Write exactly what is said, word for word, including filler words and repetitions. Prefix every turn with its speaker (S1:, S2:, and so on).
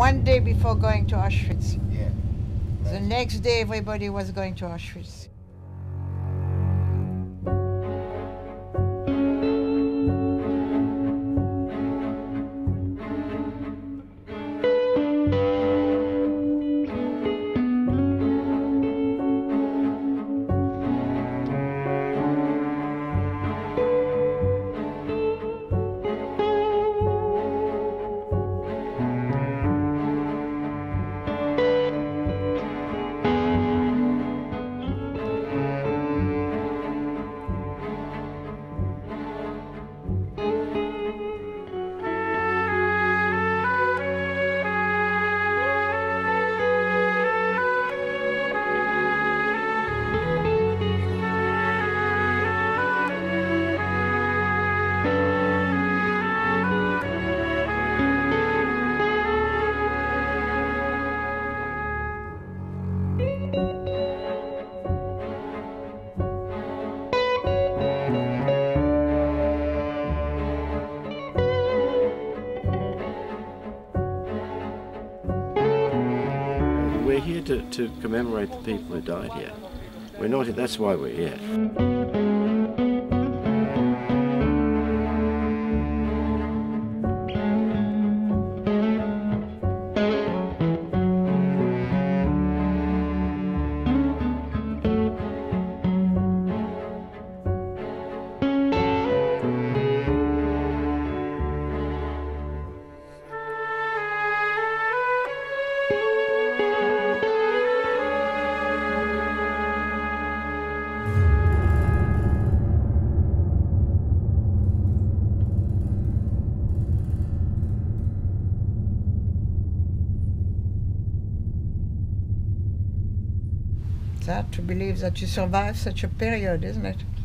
S1: one day before going to Auschwitz.
S2: Yeah.
S1: The next day, everybody was going to Auschwitz.
S3: We're here to, to commemorate the people who died here. We're not, that's why we're here.
S1: It's hard to believe that you survived such a period, isn't it?